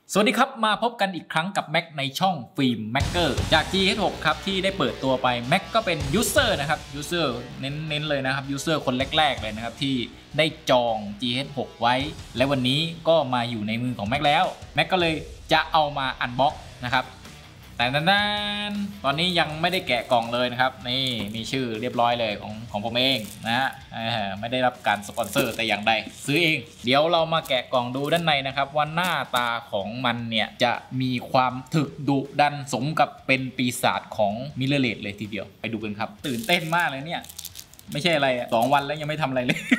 สวัสดีครับมาพบกันอีกครั้งกับ Mac ในช่องฟิล์ม Macker จาก GH6 ครับที่ได้เปิดตัวไป Mac ก็เป็น User นะครับ User เน้นเลยนะครับ User คนแรกๆเลยนะครับที่ได้จอง GH6 ไว้และวันนี้ก็มาอยู่ในมือของ Mac แล้ว Mac ก็เลยจะเอามา Unbox นะครับแต่นั้นตอนนี้ยังไม่ได้แกะกล่องเลยนะครับนี่มีชื่อเรียบร้อยเลยของผมเองนะฮะไม่ได้รับการสปอนเซอร์แต่อย่างใดซื้อเองเดี๋ยวเรามาแกะกล่องดูด้านในนะครับว่าหน้าตาของมันเนี่ยจะมีความถึกดุดันสมกับเป็นปีศาจของมิลเลอร์เลดเลยทีเดียวไปดูกันครับตื่นเต้นมากเลยเนี่ยไม่ใช่อะไร2 วันแล้วยังไม่ทำอะไรเลย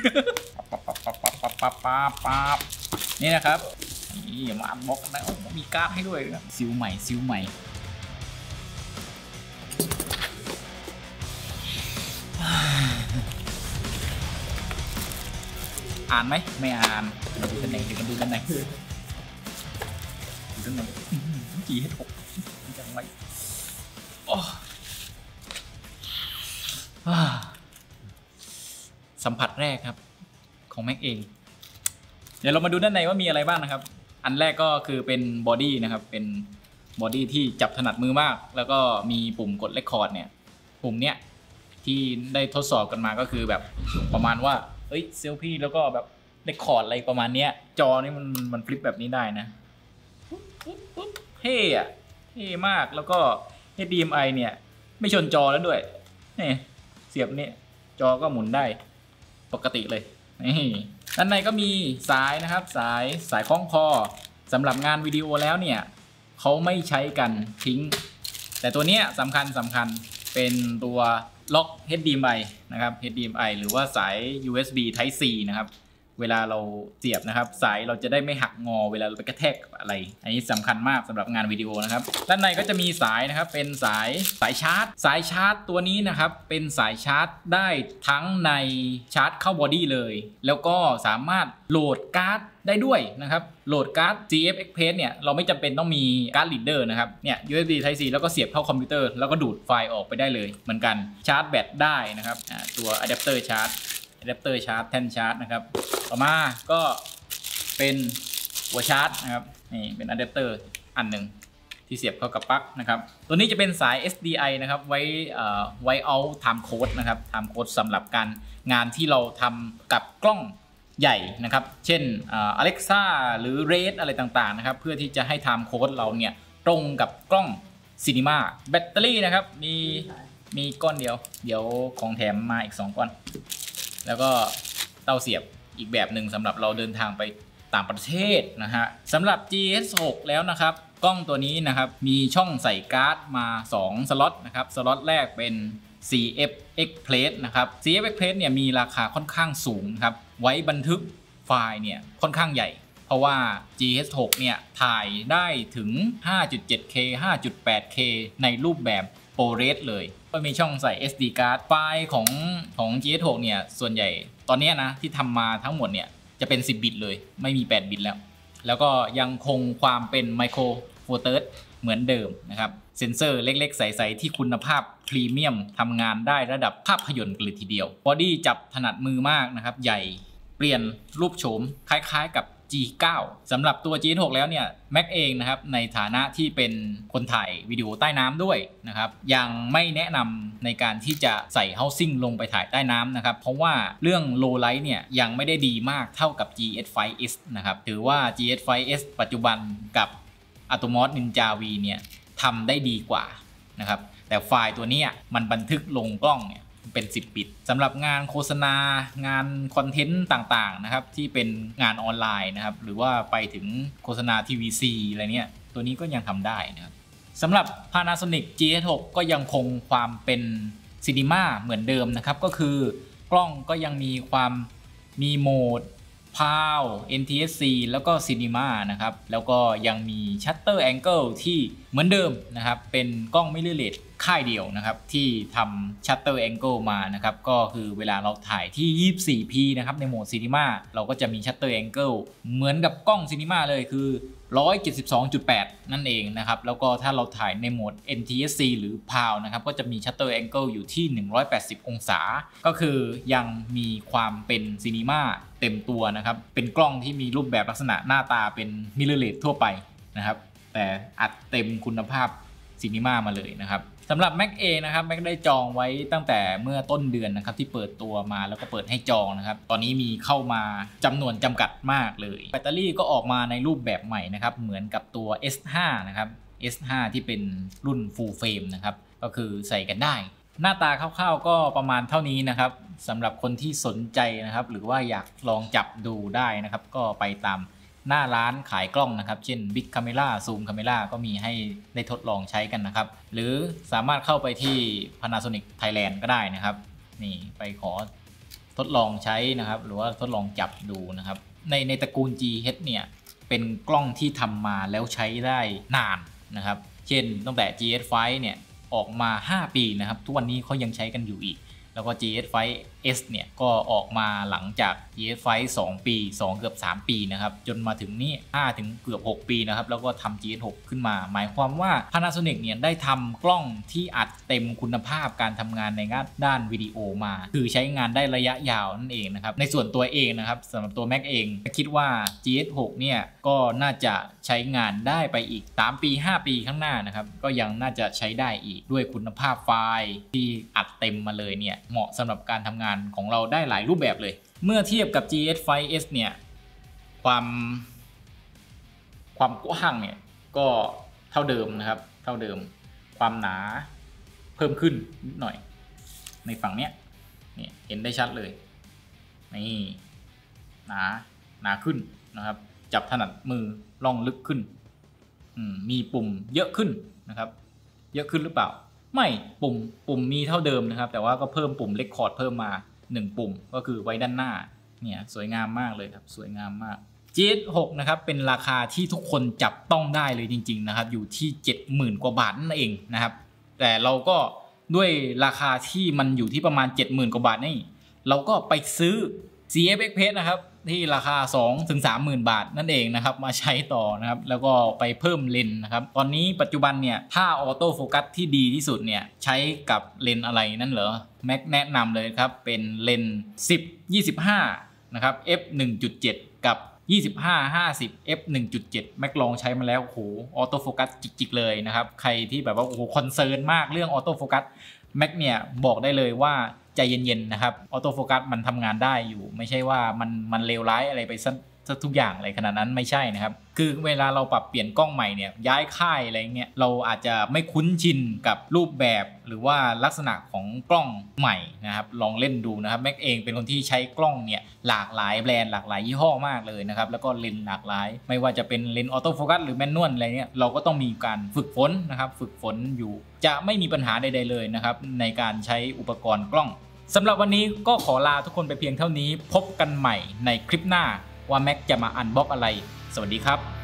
ปั๊บนี่นะครับนี่มาอันบ็อกนะมีการ์ดให้ด้วยนะซิลใหม่อ่านไหมไม่อ่านดูด้านในดูด้านในGH6ยังไงสัมผัสแรกครับของ Mac เองเดี๋ยวเรามาดูด้านในว่ามีอะไรบ้างนะครับอันแรกก็คือเป็นบอดี้นะครับเป็นบอดี้ที่จับถนัดมือมากแล้วก็มีปุ่มกดเรคคอร์ดเนี่ยปุ่มเนี้ยที่ได้ทดสอบกันมาก็คือแบบประมาณว่าเอ้ยเซลฟี่แล้วก็แบบเรคคอร์ดอะไรประมาณเนี้ยจอนี่มันฟลิปแบบนี้ได้นะเท่อะเท่มากแล้วก็ HDMI เนี่ยไม่ชนจอแล้วด้วยนี่เสียบนี่จอก็หมุนได้ปกติเลยนี่ด้านในก็มีสายนะครับสายคล้องคอสำหรับงานวิดีโอแล้วเนี่ยเขาไม่ใช้กันทิ้งแต่ตัวเนี้ยสำคัญเป็นตัวล็อก HDMI นะครับ HDMI หรือว่าสาย USB Type C นะครับเวลาเราเสียบนะครับสายเราจะได้ไม่หักงอเวลาเราไปกระแทกอะไรอันนี้สำคัญมากสำหรับงานวิดีโอนะครับด้านในก็จะมีสายนะครับเป็นสายชาร์จตัวนี้นะครับเป็นสายชาร์จได้ทั้งในชาร์จเข้าบอดี้เลยแล้วก็สามารถโหลดการ์ดได้ด้วยนะครับโหลดการ์ด GF Express เนี่ยเราไม่จำเป็นต้องมีการ์ดรีดเดอร์นะครับเนี่ย USB Type C แล้วก็เสียบเข้าคอมพิวเตอร์แล้วก็ดูดไฟล์ออกไปได้เลยเหมือนกันชาร์จแบตได้นะครับตัวอะแดปเตอร์ชาร์จแท่นชาร์จนะครับต่อมาก็เป็นหัวชาร์จนะครับนี่เป็นอะแดปเตอร์อันหนึ่งที่เสียบเข้ากับปลั๊กนะครับตัวนี้จะเป็นสาย SDI นะครับไว้เอาไทม์โค้ดนะครับไทม์โค้ดสำหรับการงานที่เราทำกับกล้องใหญ่นะครับเช่นAlexa หรือ Red อะไรต่างๆนะครับเพื่อที่จะให้ไทม์โค้ดเราเนี่ยตรงกับกล้องซีนีมาแบตเตอรี่นะครับมีก้อนเดียวเดี๋ยวของแถมมาอีก2ก้อนแล้วก็เต้าเสียบอีกแบบหนึ่งสำหรับเราเดินทางไปต่างประเทศนะฮะสำหรับ GH6 แล้วนะครับกล้องตัวนี้นะครับมีช่องใส่การ์ดมา2 สล็อตนะครับสล็อตแรกเป็น CF Express นะครับ CF Express เนี่ยมีราคาค่อนข้างสูงครับไว้บันทึกไฟล์เนี่ยค่อนข้างใหญ่เพราะว่า GH6 เนี่ยถ่ายได้ถึง 5.7K 5.8K ในรูปแบบProRes เลยก็มีช่องใส่ SD card ไฟล์ของ GH6 เนี่ยส่วนใหญ่ตอนนี้นะที่ทำมาทั้งหมดเนี่ยจะเป็น10 บิตเลยไม่มี8 บิตแล้วก็ยังคงความเป็น Micro Four Thirds เหมือนเดิมนะครับเซ็นเซอร์เล็กๆใสๆที่คุณภาพพรีเมียมทำงานได้ระดับภาพยนตร์เลยทีเดียวบอดี้จับถนัดมือมากนะครับใหญ่เปลี่ยนรูปโฉมคล้ายๆกับG9 สำหรับตัว GH6 แล้วเนี่ย Mac เองนะครับในฐานะที่เป็นคนถ่ายวิดีโอใต้น้ำด้วยนะครับยังไม่แนะนำในการที่จะใส่ Housing ลงไปถ่ายใต้น้ำนะครับเพราะว่าเรื่อง Low Light เนี่ยยังไม่ได้ดีมากเท่ากับ GH5S นะครับถือว่า GH5S ปัจจุบันกับ Atomos Ninja V เนี่ยทำได้ดีกว่านะครับแต่ไฟล์ตัวนี้มันบันทึกลงกล้องเนี่ยเป็น10 บิตสำหรับงานโฆษณางานคอนเทนต์ต่างๆนะครับที่เป็นงานออนไลน์นะครับหรือว่าไปถึงโฆษณาทีวีซีอะไรเนี่ยตัวนี้ก็ยังทำได้นะครับสำหรับ Panasonic GH6 ก็ยังคงความเป็นซีนีมาเหมือนเดิมนะครับก็คือกล้องก็ยังมีโหมดPAL NTSC แล้วก็ Cinema นะครับแล้วก็ยังมี Shutter Angle ที่เหมือนเดิมนะครับเป็นกล้องมิเรอร์เลสค่ายเดียวนะครับที่ทำ Shutter Angle มานะครับก็คือเวลาเราถ่ายที่ 24p นะครับในโหมด Cinema เราก็จะมี Shutter Angle เหมือนกับกล้อง Cinema เลยคือ 172.8 นั่นเองนะครับแล้วก็ถ้าเราถ่ายในโหมด NTSC หรือ PAL นะครับก็จะมี Shutter Angle อยู่ที่180 องศาก็คือยังมีความเป็นซีนีมาเต็มตัวนะครับเป็นกล้องที่มีรูปแบบลักษณะหน้าตาเป็นมิเรอร์เลสทั่วไปนะครับแต่อัดเต็มคุณภาพซีนีมามาเลยนะครับสำหรับ Mac เองนะครับ Mac ได้จองไว้ตั้งแต่เมื่อต้นเดือนนะครับที่เปิดตัวมาแล้วก็เปิดให้จองนะครับตอนนี้มีเข้ามาจำนวนจำกัดมากเลยแบตเตอรี่ก็ออกมาในรูปแบบใหม่นะครับเหมือนกับตัว S5 นะครับ S5 ที่เป็นรุ่น Full Frame นะครับก็คือใส่กันได้หน้าตาคร่าวๆก็ประมาณเท่านี้นะครับสำหรับคนที่สนใจนะครับหรือว่าอยากลองจับดูได้นะครับก็ไปตามหน้าร้านขายกล้องนะครับเช่น Big Camera Zoom Camera ก็มีให้ได้ทดลองใช้กันนะครับหรือสามารถเข้าไปที่ Panasonic Thailand ก็ได้นะครับนี่ไปขอทดลองใช้นะครับหรือว่าทดลองจับดูนะครับในตระกูล GH เนี่ยเป็นกล้องที่ทำมาแล้วใช้ได้นานนะครับเช่นตั้งแต่ GH5 เนี่ยออกมา5ปีนะครับทุกวันนี้เขายังใช้กันอยู่อีกแล้วก็ GH5S เนี่ยก็ออกมาหลังจาก GH5 2 ปี2เกือบ3 ปีนะครับจนมาถึงนี่5ถึงเกือบ6 ปีนะครับแล้วก็ทำ GH6 ขึ้นมาหมายความว่า Panasonic เนี่ยได้ทำกล้องที่อัดเต็มคุณภาพการทำงานในด้านวิดีโอมาคือใช้งานได้ระยะยาวนั่นเองนะครับในส่วนตัวเองนะครับสำหรับตัว Mac เองคิดว่า GH6 เนี่ยก็น่าจะใช้งานได้ไปอีก3 ปี5 ปีข้างหน้านะครับก็ยังน่าจะใช้ได้อีกด้วยคุณภาพไฟล์ที่อัดเต็มมาเลยเนี่ยเหมาะสำหรับการทำงานของเราได้หลายรูปแบบเลยเมื่อเทียบกับ GH5S เนี่ยความกว้างเนี่ยก็เท่าเดิมนะครับเท่าเดิมความหนาเพิ่มขึ้นนิดหน่อยในฝั่งเนี้ยเนี่ยเห็นได้ชัดเลยนี่หนาขึ้นนะครับจับถนัดมือล่องลึกขึ้นมีปุ่มเยอะขึ้นนะครับเยอะขึ้นหรือเปล่าไม่ปุ่มมีเท่าเดิมนะครับแต่ว่าก็เพิ่มปุ่มเรคคอร์ดเพิ่มมา1ปุ่มก็คือไว้ด้านหน้าเนี่ยสวยงามมากเลยครับสวยงามมาก GH6 นะครับเป็นราคาที่ทุกคนจับต้องได้เลยจริงๆนะครับอยู่ที่ 70,000 กว่าบาทนั่นเองนะครับแต่เราก็ด้วยราคาที่มันอยู่ที่ประมาณ 70,000 กว่าบาทนี่เราก็ไปซื้อ CF-Express นะครับที่ราคา 2-30,000 บาทนั่นเองนะครับมาใช้ต่อนะครับแล้วก็ไปเพิ่มเลนส์นะครับตอนนี้ปัจจุบันเนี่ยถ้าออโต้โฟกัสที่ดีที่สุดเนี่ยใช้กับเลนส์อะไรนั่นเหรอแม็กแนะนำเลยครับเป็นเลนส์10-25นะครับ f 1.7 กับ25-50 f 1.7 แม็กลองใช้มาแล้วโอ้โหออโต้โฟกัสจิกๆเลยนะครับใครที่แบบว่าโอ้โหคอนเซิร์นมากเรื่องออโต้โฟกัสแม็กเนี่ยบอกได้เลยว่าใจเย็นๆนะครับออโต้โฟกัสมันทำงานได้อยู่ไม่ใช่ว่ามันเลวร้ายอะไรไปซะทุกอย่างอะไรขนาดนั้นไม่ใช่นะครับคือเวลาเราปรับเปลี่ยนกล้องใหม่เนี่ยย้ายค่ายอะไรเงี้ยเราอาจจะไม่คุ้นชินกับรูปแบบหรือว่าลักษณะของกล้องใหม่นะครับลองเล่นดูนะครับแม็กเองเป็นคนที่ใช้กล้องเนี่ยหลากหลายแบรนด์หลากหลายยี่ห้อมากเลยนะครับแล้วก็เลนส์หลากหลายไม่ว่าจะเป็นเลนส์ออโต้โฟกัสหรือแมนนวลอะไรเงี้ยเราก็ต้องมีการฝึกฝนนะครับฝึกฝนอยู่จะไม่มีปัญหาใดๆเลยนะครับในการใช้อุปกรณ์กล้องสำหรับวันนี้ก็ขอลาทุกคนไปเพียงเท่านี้พบกันใหม่ในคลิปหน้าว่าแม็กจะมาอันบ็อกอะไรสวัสดีครับ